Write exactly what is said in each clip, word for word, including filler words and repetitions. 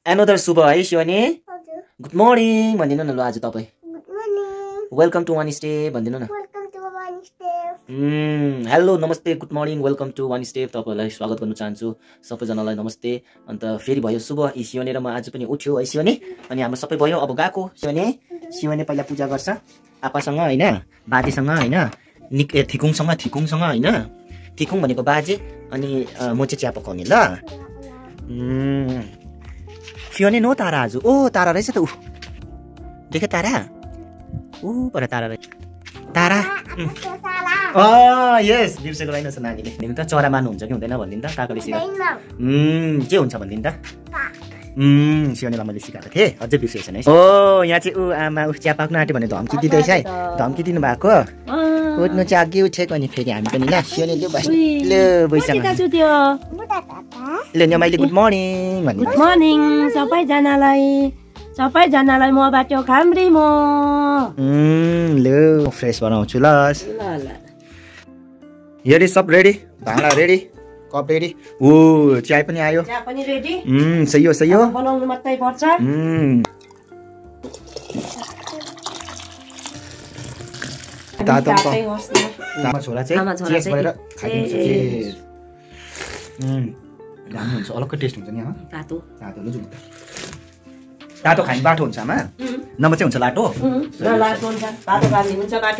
Another शुभ है Shivani good morning भन्दिनु न ल आज तपाई good morning welcome to one step भन्दिनु न welcome to one step hmm hello नमस्ते good morning welcome to one step तपाईहरुलाई स्वागत गर्न चाहन्छु सबैजनालाई नमस्ते अन्त फेरि भयो शुभ ई शिवानी र म आज पनि उठ्यो है शिवानी अनि हाम्रो सबै भयो अब गएको शिवानी शिवानी पहिला पूजा गर्छ आपासँग हैन बाजेसँग हैन निक थिकुङसँग थिकुङसँग हैन थिकुङ भनेको बाजे अनि म चाहिँ चिया पकाउने ल हम्म शिवानी नो तारा आज ओ तारा रहेछ त उ देखे तारा ऊ पर तारा रहेछ तारा अ यस बिर्सेको रहेनछ नानीले दिनु त चरा मान्नुहुन्छ कि हुँदैन भन्दिन त काकाले सिका हम्म के हुन्छ भन्दिन त हम्म शिवानीलाई मैले सिकाएको थिएँ अझै बिर्सेको छैन ओ यहाँ चाहिँ ऊ आमा उ चिया पाक्न आँट्यो भने धम्की दिँदैछ है धम्की दिनु भएको उठ्नु चाहिँ अघि उठेको अनि फेरि हामी पनि ल शिवानी लु बस ल बैसँग ल न्यामाइले गुड मर्निङ भन्नु गुड मर्निङ सबैजनालाई सबैजनालाई म बाटो खाम्री म हम्म ल फ्रेस बनाउँछु ल ल ल रेडी सब रेडी भाँडा रेडी कप रेडी ओ चाय पनि आयो चिया पनि रेडी हम्म सही हो सही हो बनाउनु मात्रै पर्छ हम्म तातो आमा छोरा चाहिँ चेस गरेर खाइदिन्छ चेस हम्म राम्रो हुन्छ अलग्गै टेस्ट हुन्छ नि आमा तातो तातो ल जुत्ता तातो खाइन बाटो हुन्छ आमा नम्बर चाहिँ हुन्छ लाटो ल लाटो हुन्छ तातो गाली हुन्छ बाटो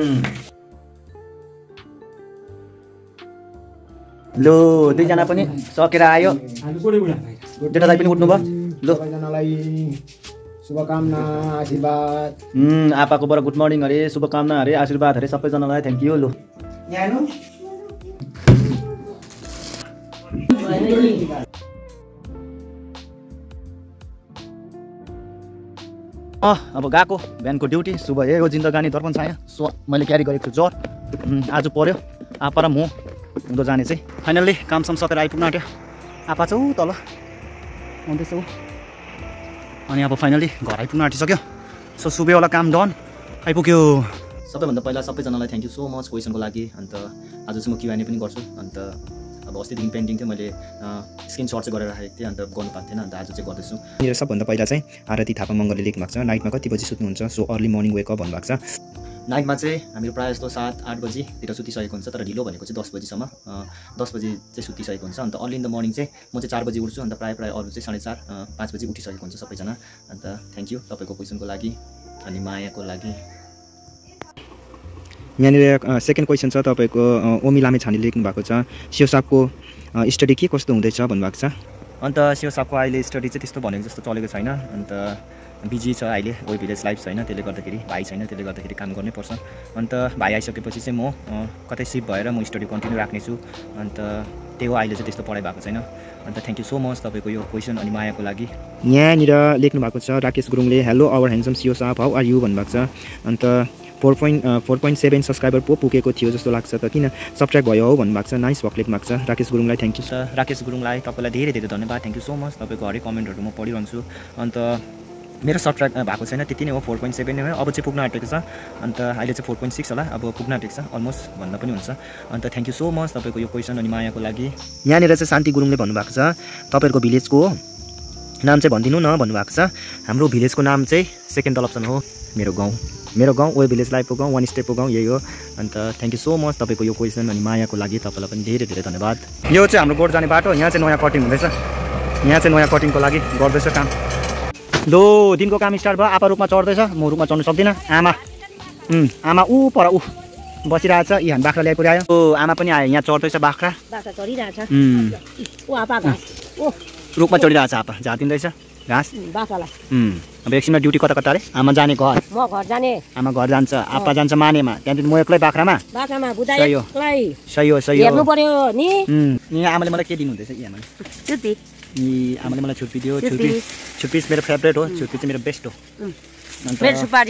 लो दुईजना पनि सकेर आयो जेठा दाइ पनि उठ्नु भयो लो सबैजनालाई शुभकामना आशीर्वाद हम्म आपाकोबाट गुड मर्निङ अरे शुभकामना अरे आशीर्वाद अरे सबैजनालाई थ्याङ्क यू लो यहाँ अँ अब गएको बिहानको ड्युटी सुबह यो जिन्दगानी दर्पण छाया सो मैले क्यारी गरेको छु जर आज पर्यो आपा र म हुँदो जाने चाहिँ फाइनल्ली कामसम सकेर आइपुग्नु आँट्यो आपा चाहिँ ऊ तल आउँदैछ ऊ अनि अब फाइनल्ली घर आइपुग्नु आँटिसक्यो सो सुबेवाला काम डन आइपुग्यो सबैभन्दा पहिला सबैजनालाई थ्याङ्क यू सो मच क्वेसनको लागि अन्त आज चाहिँ म क्युएनए पनि गर्छु अन्त अब अस्तिदेखि पेन्डिङ थियो मैले स्क्रिनसट चाहिँ गरेर राखेको थिएँ अन्त गर्नु पाएको थिएन अन्त आज चाहिँ गर्दैछु मेरो सबभन्दा पहिला चाहिँ आरती थापा मङ्गलले लेख्नु भएको छ नाइटमा कति बजी सुत्नुहुन्छ सो अर्ली मर्निङ वेकअप भन्नुभएको छ नाइटमा चाहिँ हामीहरू प्रायः जस्तो सात आठ बजीतिर सुतिसकेको हुन्छ तर ढिलो भनेको चाहिँ दस बजीसम्म दस बजी चाहिँ सुतिसकेको हुन्छ अन्त अर्ली इन द मर्निङ चाहिँ म चाहिँ चार बजी उठ्छु अन्त प्रायः प्रायः अरू चाहिँ साढे चार पाँच बजी उठिसकेको हुन्छ सबैजना अन्त थ्याङ्क यू तपाईँको क्वेसनको लागि अनि मायाको लागि यहाँनिर सेकेन्ड क्वेसन छ तपाईँको ओमी लामे छाने लेख्नु भएको छ सियो साहबको स्टडी के कस्तो हुँदैछ भन्नुभएको छ अन्त सियो साहबको अहिले स्टडी चाहिँ त्यस्तो भनेको जस्तो चलेको छैन अन्त बिजी छ अहिले वेब भिलेज लाइफ छैन त्यसले गर्दाखेरि भाइ छैन त्यसले गर्दाखेरि काम गर्नै पर्छ अन्त भाइ आइसकेपछि चाहिँ म कतै सिफ्ट भएर म स्टडी कन्टिन्यू राख्नेछु अन्त त्यही हो अहिले चाहिँ त्यस्तो पढाइ भएको छैन अन्त थ्याङ्क यू सो मच तपाईँको यो क्वेसन अनि मायाको लागि यहाँनिर लेख्नु भएको छ राकेश गुरुङले हेलो आवर ह्यान्डसम सियो साहब हाउ आर यु भन्नुभएको छ अन्त four point four point seven subscriber पो पुगेको थियो जस्तो लाग्छ त किन सब्सक्राइब भयो हो भन्नुभएको छ नाइस भक लेख्नु भएको छ राकेश गुरुङलाई थ्याङ्क यू छ राकेश गुरुङलाई तपाईँलाई धेरै धेरै धन्यवाद थ्याङ्क यू सो मच तपाईँको हरेक कमेन्टहरू म पढिरहन्छु अन्त मेरो सब्सक्राइब भएको छैन त्यति नै हो फोर पोइन्ट सेभेन नै हो अब चाहिँ पुग्न आँटेको छ अन्त अहिले चाहिँ फोर पोइन्ट सिक्स होला अब पुग्न आँटेको छ अलमोस्ट भन्दा पनि हुन्छ अन्त थ्याङ्क यू सो मच तपाईँको यो क्वेसन अनि मायाको लागि यहाँनिर चाहिँ शान्ति गुरुङले भन्नुभएको छ तपाईँहरूको भिलेजको नाम चाहिँ भनिदिनु न भन्नुभएको छ हाम्रो भिलेजको नाम चाहिँ सेकेन्ड अप्सन हो मेरो गाउँ मेरो गाउँ वेब भिलेज लाइफको गाउँ वान स्टेपको गाउँ यही हो अन्त थ्याङ्क यू सो मच तपाईँको यो क्वेसन अनि मायाको लागि तपाईँलाई पनि धेरै धेरै धन्यवाद यो चाहिँ हाम्रो गोठ जाने बाटो यहाँ चाहिँ नयाँ कटिङ हुँदैछ यहाँ चाहिँ नयाँ कटिङको लागि गर्दैछ काम लो दिनको काम स्टार्ट भयो आपा रूपमा चढ्दैछ म रूपमा चढ्नु सक्दिनँ आमा आमा ऊ पर ऊ बसिरहेछ यी हामी बाख्रा ल्याइ पुऱ्यायो ओ आमा पनि आयो यहाँ चढ्दैछ बाख्रा बाख्रा चढिरहेछ ओ आपा घाँस ओ रूपमा चढिरहेछ आपा झातिँदैछ घाँस बाख्रालाई अब एकछिनमा ड्युटी कता कता अरे आमा जाने घर म घर जाने आमा घर जान्छ आपा जान्छ मानेमा त्यहाँदेखि म एक्लै बाख्रामा बाख्रामा बुझाइ एक्लै सही हो सही हो हेर्नु पर्यो नि यहाँ आमाले मलाई के दिनुहुँदैछ यी आमाले छुर्पी यी आमाले मलाई छुर्पी दियो छुर्पी छुर्पी मेरो फेभरेट हो छुर्पी चाहिँ मेरो बेस्ट हो अन्त मेरो सुपारी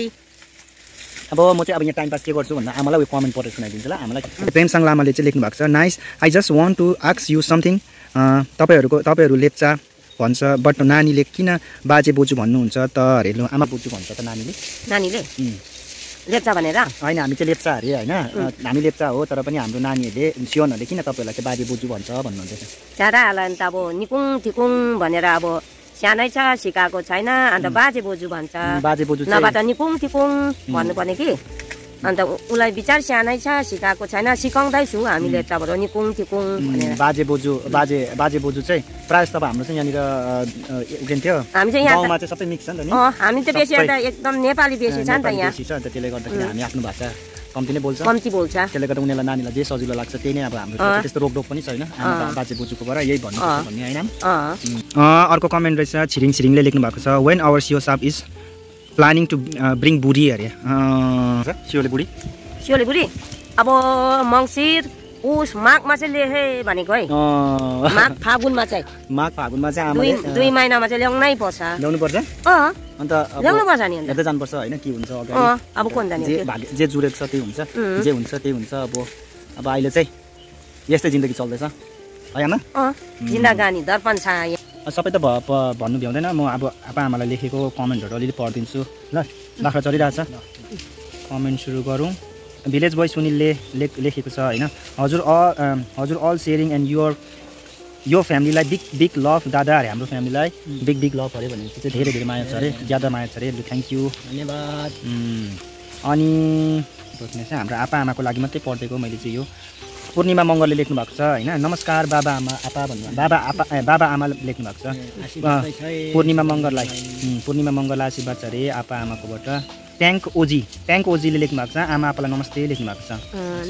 अब म चाहिँ अब यहाँ टाइम पास के गर्छु भन्दा आमालाई उयो कमेन्ट पढेर सुनाइदिन्छु ल आमालाई प्रेमसाङ लामाले चाहिँ लेख्नु भएको छ nice I just want to ask you something तपाईँहरूको तपाईँहरू लेप्चा भन्छ बट नानीले किन बाजे बोजू भन्नुहुन्छ त हेर्नु आमा बोजू भन्छ त नानीले नानीले लेप्चा भनेर हैन हामी चाहिँ लेप्चा हरे हैन हामी लेप्चा हो तर पनि हाम्रो नानीहरुले सियोनहरुले किन तपाईहरुलाई चाहिँ बाजे बोजू भन्छ भन्नुहुँदैछ चारा होला नि त अब निकुङ थिकुङ भनेर अब सानै छ सिकाएको छैन अन्त बाजे बोजू भन्छ बाजे बोजू चाहिँ नभए त निकुङ टिकुङ भन्नुपर्ने कि अन्त उसलाई विचार सानै छ सिकाएको छैन सिकाउँदैछु हामीले यताबाट निकुङ टिकुङ भनेर बाजे बोजू बाजे बाजे बोजू चाहिँ प्रायः जस्तो अब हाम्रो चाहिँ यहाँनिर के थियो हामी चाहिँ यहाँ गाउँमा चाहिँ सबै मिक्स छ नि त नि अँ हामी त बेसी अन्त एकदम नेपाली बेसी छ नि त यहाँ बेसी छ अन्त त्यसले गर्दाखेरि हामी आफ्नो भाषा कम्ती नै बोल्छ कम्ती बोल्छ त्यसले गर्दा उनीहरूलाई नानीलाई जे सजिलो लाग्छ त्यही नै अब हाम्रो त्यस्तो रोकटोक पनि छैन बाजे बोजूकोबाट यही भन्नु भन्ने होइन अर्को कमेन्ट रहेछ छिरिङ छिरिङले लेख्नु भएको छ वेन आवर सियो साप इज प्लानिङ टु ब्रिङ बुढी अरे सियोले बुढी सियोले बुढी अब मङ्सिर उस माघमा चाहिँ लेखे भनेको है माघ फागुनमा चाहिँ माघ फागुनमा चाहिँ दुई दुई महिनामा चाहिँ ल्याउनै पर्छ ल्याउनु पर्छ अँ अन्त ल्याउनु पर्छ नि हेर्दै जानुपर्छ होइन के हुन्छ अँ अब कोन जाने जे भाग्य जे जुरेको छ त्यही हुन्छ जे हुन्छ त्यही हुन्छ अब अब अहिले चाहिँ यस्तै जिन्दगी चल्दैछ होइन अँ जिन्दगानी दर्पण छ सबै त भन्नु भ्याउँदैन म अब आप्पा आमालाई लेखेको कमेन्टहरू अलिअलि पढिदिन्छु ल बाख्रा चलिरहेछ कमेन्ट सुरु गरौँ भिलेज बोय सुनिलले लेख लेखेको छ होइन हजुर अल हजुर अल सेयरिङ एन्ड युर यो फ्यामिलीलाई बिग बिग लभ दादा अरे हाम्रो फ्यामिलीलाई बिग बिग लभ अरे भनेपछि चाहिँ धेरै धेरै माया छ अरे ज्यादा माया छ अरे थ्याङ्क यू धन्यवाद अनि सोच्ने चाहिँ हाम्रो आप्पा आमाको लागि मात्रै पढिदिएको मैले चाहिँ यो पूर्णिमा मङ्गलले लेख्नु भएको छ होइन नमस्कार बाबा आमा आपा भन्नु बाबा आपा बाबा आमा लेख्नु भएको छ पूर्णिमा मङ्गललाई पूर्णिमा मङ्गल आशीर्वाद छ अरे आप्पा आमाकोबाट ट्याङ्क ओजी ट्याङ्क ओजीले लेख्नु भएको छ आमा आपालाई नमस्ते लेख्नु भएको छ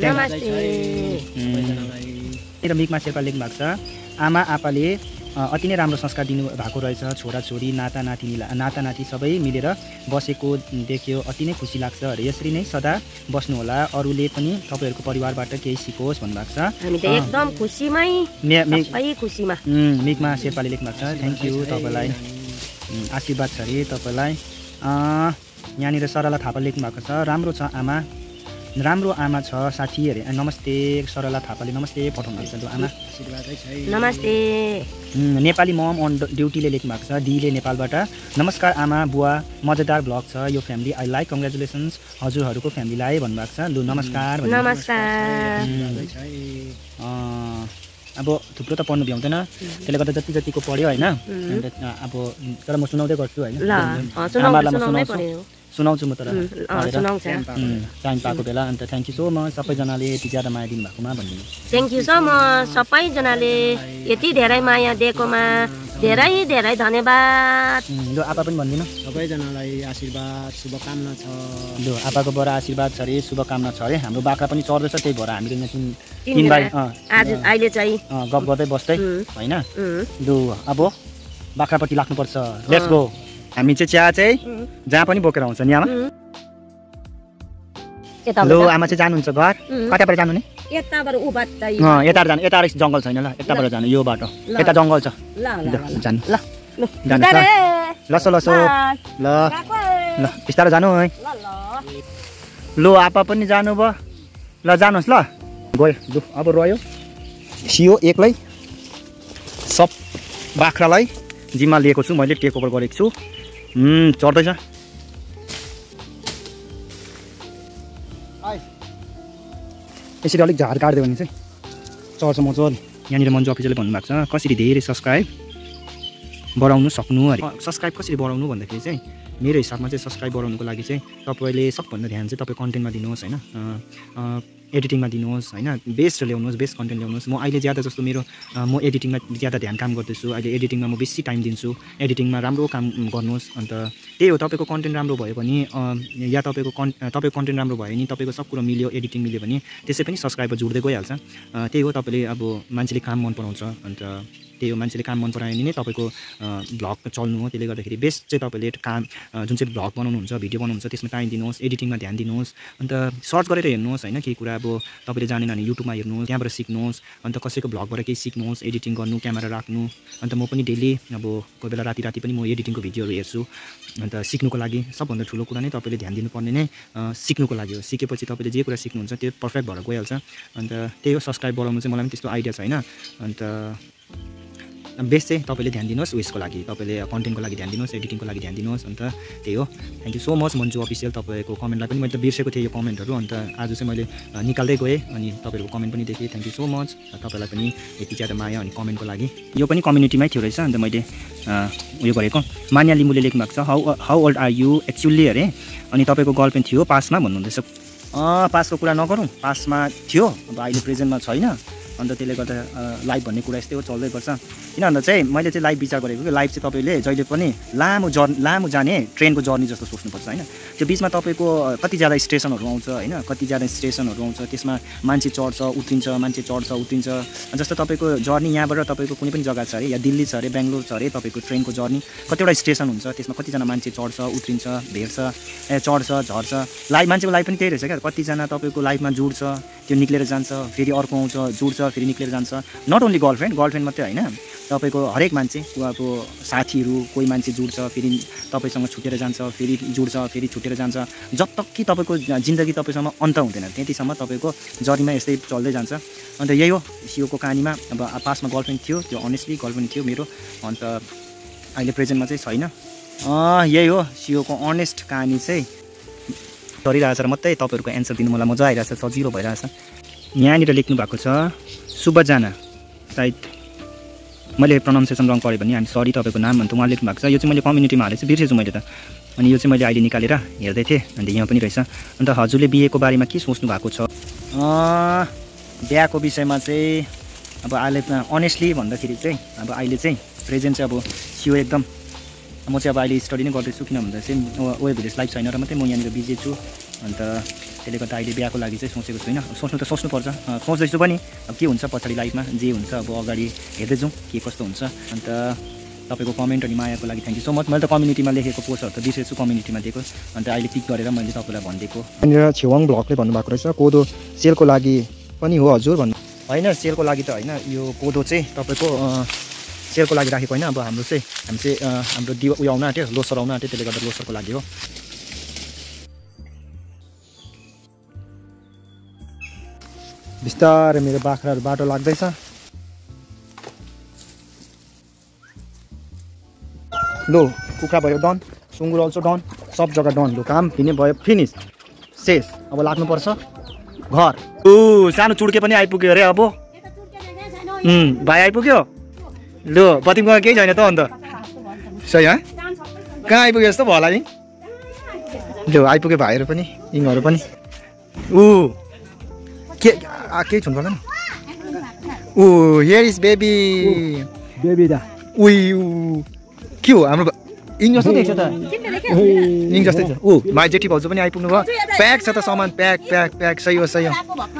र मिकमा शेर्पा लेख्नु भएको छ आमा आपाले अति नै राम्रो संस्कार दिनु भएको रहेछ छोराछोरी नाता नातिनीलाई नाता नाति सबै मिलेर बसेको देख्यो अति नै खुसी लाग्छ अरे यसरी नै सदा बस्नुहोला अरूले पनि तपाईँहरूको परिवारबाट केही सिकोस् भन्नुभएको छ हामी त एकदम खुसीमै सबै खुसीमा मिकमा शेर्पाले लेख्नु भएको छ थ्याङ्क यू तपाईँलाई आशीर्वाद छ अरे तपाईँलाई यहाँनिर सरला थापा लेख्नु भएको छ राम्रो छ आमा राम्रो आमा छ साथी अरे नमस्ते सरला थापाले नमस्ते पठाउनु भएको छ आमा नमस्ते नेपाली मम अन ड्युटीले लेख्नु भएको छ डीले नेपालबाट नमस्कार आमा बुवा मजेदार ब्लग छ यो फ्यामिली आई लाइक कङ्ग्रेचुलेसन्स हजुरहरूको फ्यामिलीलाई भन्नुभएको छ लु नमस्कार नमस्कार अब थुप्रो त पढ्नु भ्याउँदैन त्यसले गर्दा जति जतिको पढ्यो होइन अब तर म सुनाउँदै गर्छु होइन आमालाई म सुनाउँछु सुनाउँछु म तर टाइम पाएको बेला अन्त थ्याङ्क यू सो मच सबैजनाले यति ज्यादा माया दिनुभएकोमा भनिदिनु थ्याङ्क यू सो मच सबैजनाले यति धेरै माया दिएकोमा धेरै धेरै धन्यवाद लु आपा पनि भनिदिनु सबैजनालाई आशीर्वाद शुभकामना छ लु आपाकोबाट आशीर्वाद छ अरे शुभकामना छ अरे हाम्रो बाख्रा पनि चढ्दैछ त्यही भएर हामीले यहाँ तिन तिन भाइ आज अहिले चाहिँ गफ गर्दै बस्दै होइन लु अब बाख्रापट्टि लाग्नुपर्छ लेट्स गो हामी चाहिँ चिया चाहिँ जहाँ पनि बोकेर आउँछ नि आमा लु आमा चाहिँ जानुहुन्छ घर कताबाट जानु नि यताबाट उबाटै यताबाट जानु यता जङ्गल छैन ल यताबाट जानु यो बाटो यता जङ्गल छ जानु ल जानु लसो लसो ल ल बिस्तारो जानु है लु आपा पनि जानुभयो ल जानुहोस् ल गयो लु अब रह्यो सियो एक्लै सब बाख्रालाई जिम्मा लिएको छु मैले टेक ओभर गरेको छु चढ्दैछ यसरी अलिक झार काट्दियो भने चाहिँ चढ्छ मजाले यहाँनिर मन्जु अफिसरले भन्नुभएको छ कसरी धेरै सब्सक्राइब बढाउनु सक्नु अरे सब्सक्राइब कसरी बढाउनु भन्दाखेरि चाहिँ मेरो हिसाबमा चाहिँ सब्सक्राइब बढाउनुको लागि चाहिँ तपाईँले सबभन्दा ध्यान चाहिँ तपाईँ कन्टेन्टमा दिनुहोस् होइन एडिटिङमा दिनुहोस् होइन बेस्ट ल्याउनुहोस् बेस्ट कन्टेन्ट ल्याउनुहोस् म अहिले ज्यादा जस्तो मेरो म एडिटिङमा ज्यादा ध्यान काम गर्दैछु अहिले एडिटिङमा म बेसी टाइम दिन्छु एडिटिङमा राम्रो काम गर्नुहोस् अन्त त्यही हो तपाईँको कन्टेन्ट राम्रो भयो भने या तपाईँको कन् तपाईँको कन्टेन्ट राम्रो भयो भने तपाईँको सब कुरो मिल्यो एडिटिङ मिल्यो भने त्यसै पनि सब्सक्राइबर जुड्दै गइहाल्छ त्यही हो तपाईँले अब मान्छेले काम मन पराउँछ अन्त त्यही हो मान्छेले काम मन परायो भने नै तपाईँको भ्लग चल्नु हो त्यसले गर्दाखेरि बेस्ट चाहिँ तपाईँले काम जुन चाहिँ भ्लग बनाउनुहुन्छ भिडियो बनाउनुहुन्छ त्यसमा टाइम दिनुहोस् एडिटिङमा ध्यान दिनुहोस् अन्त सर्च गरेर हेर्नुहोस् होइन केही कुरा अब तपाईँले जानेन भने युट्युबमा हेर्नुहोस् त्यहाँबाट सिक्नुहोस् अन्त कसैको भ्लगबाट केही सिक्नुहोस् एडिटिङ गर्नु क्यामेरा राख्नु अन्त म पनि डेली अब कोही बेला राति राति पनि म एडिटिङको भिडियोहरू हेर्छु अन्त सिक्नुको लागि सबभन्दा ठुलो कुरा नै तपाईँले ध्यान दिनुपर्ने नै सिक्नुको लागि हो सिकेपछि तपाईँले जे कुरा सिक्नुहुन्छ त्यो पर्फेक्ट भएर गइहाल्छ अन्त त्यही हो सब्सक्राइब बढाउनु चाहिँ मलाई पनि त्यस्तो आइडिया छैन अन्त बेस्ट चाहिँ तपाईँले ध्यान दिनुहोस् उयसको लागि, तपाईँले कन्टेन्टको लागि ध्यान दिनुहोस्, एडिटिङको लागि ध्यान दिनुहोस्। अन्त त्यही हो। Thank you so much Manju official, तपाईँको कमेन्टलाई पनि मैले त बिर्सेको थिएँ यो कमेन्टहरू, अन्त आज चाहिँ मैले निकाल्दै गएँ अनि तपाईँहरूको कमेन्ट पनि देखेँ। थ्याङ्क यू सो मच तपाईँलाई पनि यति ज्यादा माया अनि कमेन्टको लागि। यो पनि कम्युनिटीमै थियो रहेछ, अन्त मैले उयो गरेको। मान्या लिम्बूले लेख्नु भएको छ how how old are you actually अरे, अनि तपाईँको गर्लफ्रेन्ड थियो पासमा भन्नुहुँदैछ। पासको कुरा नगरौँ, पासमा थियो अब अहिले प्रेजेन्टमा छैन, अन्त त्यसले गर्दा लाइफ भन्ने कुरा यस्तै हो, चल्दै गर्छ। किन भन्दा चाहिँ मैले चाहिँ लाइफ विचार गरेको कि लाइफ चाहिँ तपाईँले जहिले पनि लामो जर्नी लामो जाने ट्रेनको जर्नी जस्तो सोच्नुपर्छ होइन। त्यो बिचमा तपाईँको कति ज्यादा स्टेसनहरू आउँछ होइन, कति ज्यादा स्टेसनहरू आउँछ, त्यसमा मान्छे चढ्छ उत्रिन्छ, मान्छे चढ्छ उत्रिन्छ। जस्तो तपाईँको जर्नी यहाँबाट तपाईँको कुनै पनि जग्गा छ अरे, या दिल्ली छ अरे, बेङ्गलोर छ अरे, तपाईँको ट्रेनको जर्नी कतिवटा स्टेसन हुन्छ, त्यसमा कतिजना मान्छे चढ्छ उत्रिन्छ भेट्छ, ए चढ्छ झर्छ। लाइफ मान्छेको लाइफ पनि त्यही रहेछ क्या, कतिजना तपाईँको लाइफमा जुड्छ, त्यो निक्लेर जान्छ, फेरि अर्को आउँछ जुड्छ, फेरि निक्लेर जान्छ। नट ओन्ली गर्लफ्रेन्ड गर्लफ्रेन्ड मात्रै होइन, तपाईँको हरेक मान्छे अब साथीहरू कोही मान्छे जुड्छ, फेरि तपाईँसँग छुटेर जान्छ, फेरि जुड्छ, फेरि छुटेर जान्छ। जब तक कि तपाईँको जिन्दगी तपाईँसँग अन्त हुँदैन त्यतिसम्म तपाईँको जर्नीमा यस्तै चल्दै जान्छ। अन्त यही हो सियोको कहानीमा। अब पासमा गर्लफ्रेन्ड थियो, त्यो अनेस्टली गर्लफ्रेन्ड थियो मेरो, अन्त अहिले प्रेजेन्टमा चाहिँ छैन। यही हो सियोको अनेस्ट कहानी चाहिँ गरिरहेछ र मात्रै तपाईँहरूको एन्सर दिनु मलाई मजा आइरहेछ, सजिलो भइरहेछ। यहाँनिर लेख्नु भएको छ सुबजाना, सायद मैले प्रोनाउन्सिएसन रङ गरेँ भने हामी सरी तपाईँको नाम अन्त उहाँ लेख्नु भएको छ। यो चाहिँ मैले कम्युनिटीमा हालेको छु, बिर्सेछु मैले त, अनि यो चाहिँ मैले अहिले निकालेर हेर्दै थिएँ, अन्त यहाँ पनि रहेछ। अन्त हजुरले बिहेको बारेमा के सोच्नु भएको छ? बिहाको विषयमा चाहिँ अब अहिले अनेस्टली भन्दाखेरि चाहिँ अब अहिले चाहिँ प्रेजेन्ट चाहिँ अब सियो एकदम म चाहिँ अब अहिले स्टडी नै गर्दैछु, किन भन्दा चाहिँ वेब भिलेज लाइफ छैन र मात्रै म यहाँनिर बिजी छु। अन्त त्यसले गर्दा अहिले बिहाको लागि चाहिँ सोचेको छुइनँ, सोच्नु त सोच्नुपर्छ, सोच्दैछु पनि अब के हुन्छ पछाडि लाइफमा जे हुन्छ अब अगाडि हेर्दै जाउँ के कस्तो हुन्छ। अन्त तपाईँको कमेन्ट अनि मायाको लागि थ्याङ्क यू सो मच। मैले त कम्युनिटीमा लेखेको पोस्टहरू त बिर्सेछु कम्युनिटीमा दिएको, अन्त अहिले पिक गरेर मैले तपाईँलाई भनिदिएको। यहाँनिर छेवाङ ब्लगले भन्नुभएको रहेछ कोदो सेलको लागि पनि हो हजुर भन्नु। होइन सेलको लागि त होइन, यो कोदो चाहिँ तपाईँको सेलको लागि राखेको होइन, अब हाम्रो चाहिँ हामी चाहिँ हाम्रो दिवा उयो आउन आँट्यो, लोसर आउन आँट्यो, त्यसले गर्दा लोसरको लागि हो। बिस्तारै मेरो बाख्राहरू बाटो लाग्दैछ। लो कुखुरा भयो डन, सुँगुर अल्सो डन, सब जग्गा डन। लो काम फिने भयो, फिनिस शेष। अब लाग्नुपर्छ घर। ऊ सानो चुड्के पनि आइपुग्यो अरे अब। भाइ आइपुग्यो। लो बत्तीमा केही छैन त अन्त सही है, कहाँ आइपुग्यो जस्तो भयो होला नि। लो आइपुग्यो भाइहरू पनि यिनीहरू पनि। ऊ के केही छुनु पर्दैन। ऊ हियर इज बेबी बेबी दा उही ऊ के हो हाम्रो इङ जस्तो देख्छ त, इङ जस्तै छ। ऊ भाइ जेठी भाउजू पनि आइपुग्नु भयो, प्याक छ त सामान, प्याक प्याक प्याक सही हो सही हो।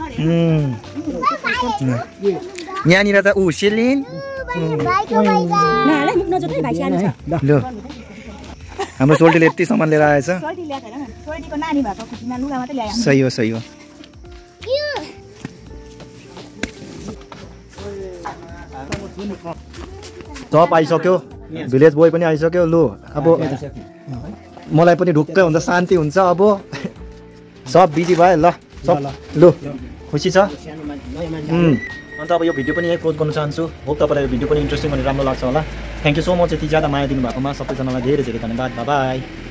यहाँनिर त ऊ सेलिन लो हाम्रो सोल्टीले यति सामान लिएर आएछ। सही हो सही हो। सब आइसक्यो, भिलेज बोय पनि आइसक्यो। लु अब मलाई पनि ढुक्कै हुन्छ, शान्ति हुन्छ। अब सब बिजी भयो ल सब। लु खुसी छ। अन्त अब यो भिडियो पनि यही क्लोज गर्न चाहन्छु। होप तपाईँलाई यो भिडियो पनि इन्ट्रेस्टिङ अनि राम्रो लाग्छ होला। थ्याङ्क यू सो मच यति ज्यादा माया दिनुभएकोमा सबैजनालाई धेरै धेरै धन्यवाद। Bye by.